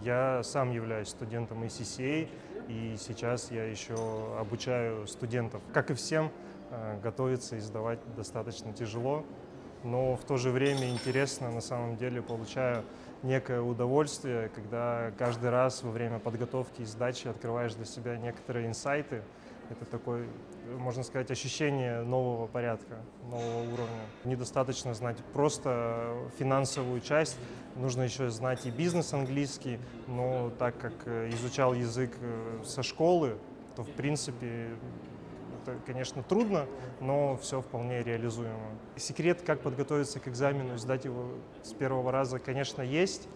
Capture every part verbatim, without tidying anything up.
Я сам являюсь студентом эй си си эй, и сейчас я еще обучаю студентов. Как и всем, готовиться и сдавать достаточно тяжело, но в то же время интересно, на самом деле получаю некое удовольствие, когда каждый раз во время подготовки и сдачи открываешь для себя некоторые инсайты. Это такое, можно сказать, ощущение нового порядка, нового уровня. Недостаточно знать просто финансовую часть, нужно еще знать и бизнес английский, но так как изучал язык со школы, то в принципе это, конечно, трудно, но все вполне реализуемо. Секрет, как подготовиться к экзамену и сдать его с первого раза, конечно, есть.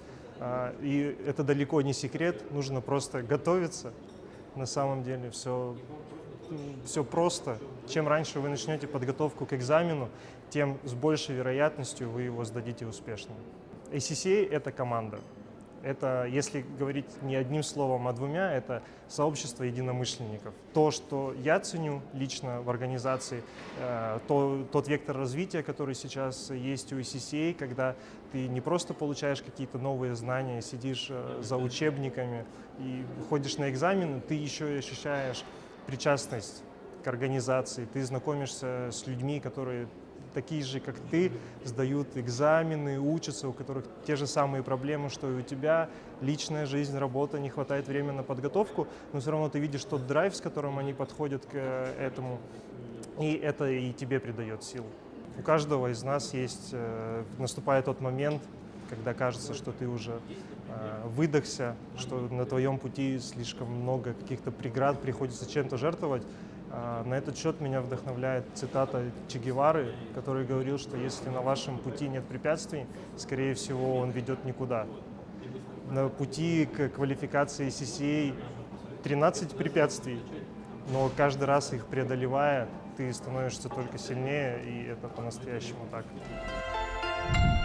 И это далеко не секрет, нужно просто готовиться. На самом деле все, все просто. Чем раньше вы начнете подготовку к экзамену, тем с большей вероятностью вы его сдадите успешно. эй си си эй – это команда. Это, если говорить не одним словом, а двумя, это сообщество единомышленников. То, что я ценю лично в организации, то, тот вектор развития, который сейчас есть у эй си си эй, когда ты не просто получаешь какие-то новые знания, сидишь за учебниками и ходишь на экзамены, ты еще и ощущаешь причастность к организации, ты знакомишься с людьми, которые такие же, как ты, сдают экзамены, учатся, у которых те же самые проблемы, что и у тебя, личная жизнь, работа, не хватает времени на подготовку, но все равно ты видишь тот драйв, с которым они подходят к этому, и это и тебе придает сил. У каждого из нас есть, наступает тот момент, когда кажется, что ты уже выдохся, что на твоем пути слишком много каких-то преград, приходится чем-то жертвовать. На этот счет меня вдохновляет цитата Че Гевары, который говорил, что если на вашем пути нет препятствий, скорее всего, он ведет никуда. На пути к квалификации эй си си эй тринадцать препятствий, но каждый раз их преодолевая, ты становишься только сильнее, и это по-настоящему так.